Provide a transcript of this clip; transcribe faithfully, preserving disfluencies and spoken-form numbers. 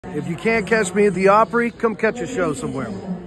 If you can't catch me at the Opry, come catch a show somewhere.